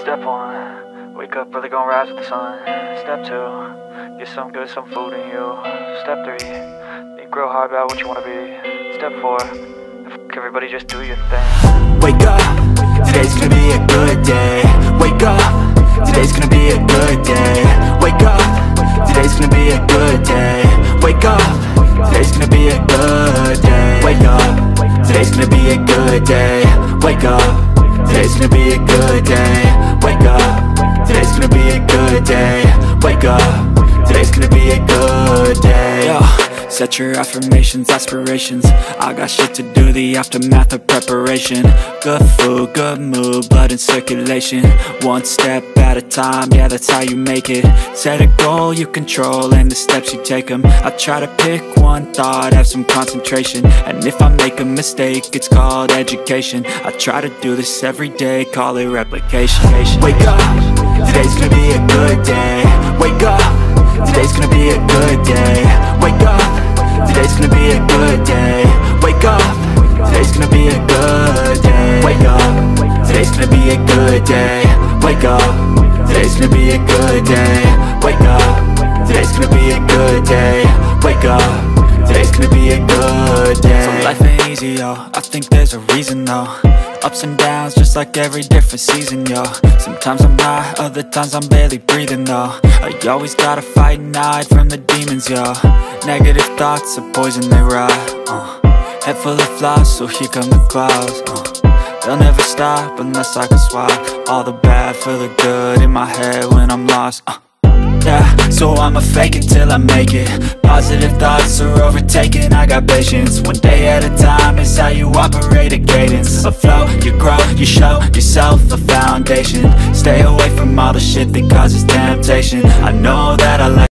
Step 1, wake up, really gonna rise with the sun. Step 2, get some good, some food in you. Step 3, think real hard about what you wanna be. Step 4, everybody just do your thing. Wake up, today's gonna be a good day. Wake up, today's gonna be a good day. Wake up, today's gonna be a good day. Wake up, today's gonna be a good day. Wake up, today's gonna be a good day. Wake up, today's gonna be a good day. Wake up, today's gonna be a good day. Wake up, today's gonna be a good day. Yo, set your affirmations, aspirations. I got shit to do, the aftermath of preparation. Good food, good mood, blood in circulation. One step at a time, yeah, that's how you make it. Set a goal you control and the steps you take them. I try to pick one thought, have some concentration. And if I make a mistake, it's called education. I try to do this every day, call it replication. Wake up, today's gonna be a good day. Wake up, today's gonna be a good day. Wake up, today's gonna be a good day. Wake up, today's gonna be a good day. Wake up, today's gonna be a good day. Wake up, today's gonna be a good day. Wake up, today's gonna be a good day. Wake up, today's gonna be a good day. So life ain't easy, yo, I think there's a reason though. Ups and downs, just like every different season, yo. Sometimes I'm high, other times I'm barely breathing, though. I always gotta fight and hide from the demons, yo. Negative thoughts are poison, they rot. Head full of flies, so here come the clouds. They'll never stop unless I can swap all the bad for the good in my head when I'm lost. Yeah, so I'ma fake it till I make it. Positive thoughts are overtaken, I got patience. One day at a time is how you operate a cadence. A flow, you grow, you show yourself a foundation. Stay away from all the shit that causes temptation. I know that I like